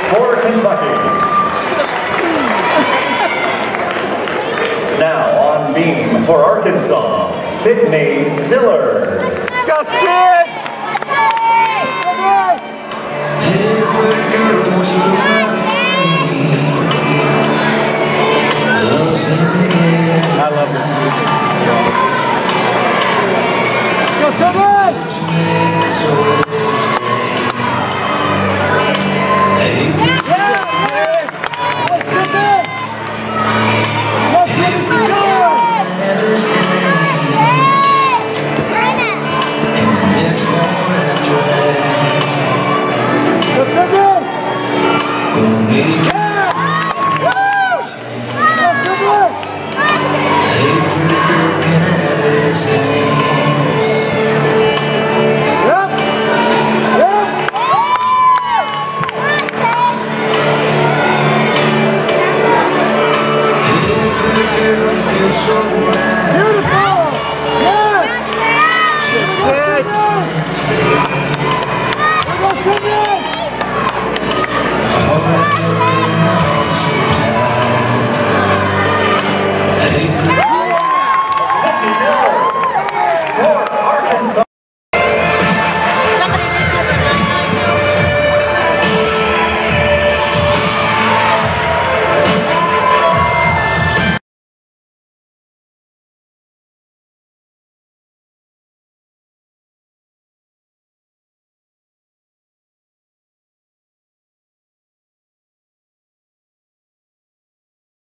for Kentucky. Now on beam for Arkansas, Sydnie Dillard. Let's go, Sid! Hey, pretty girl, won't you go out love's in the air. I love this music. Go, Sydnie! You make me so stay. Hey, pretty girl. Let's Sydnie! Let's Sydnie! And the next one after that. Go, Sydnie! Gonna make it.